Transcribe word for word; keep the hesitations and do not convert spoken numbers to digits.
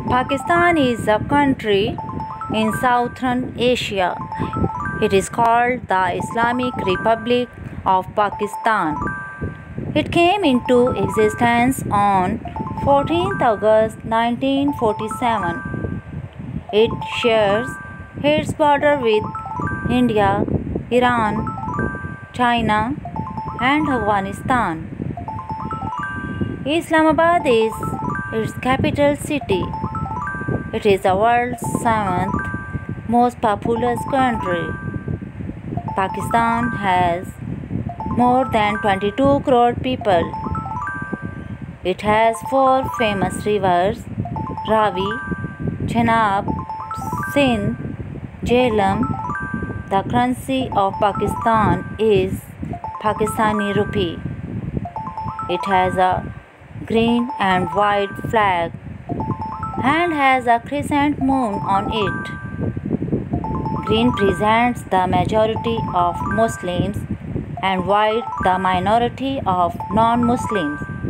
Pakistan is a country in southern Asia. It is called the Islamic Republic of Pakistan. It came into existence on fourteenth August nineteen forty-seven. It shares its border with India, Iran, China, and Afghanistan. Islamabad is its capital city. It is the world's seventh most populous country. Pakistan has more than twenty-two crore people. It has four famous rivers: Ravi, Chenab, Sindh, Jhelum. The currency of Pakistan is Pakistani rupee. It has a green and white flag and has a crescent moon on it. Green represents the majority of Muslims and white the minority of non-Muslims.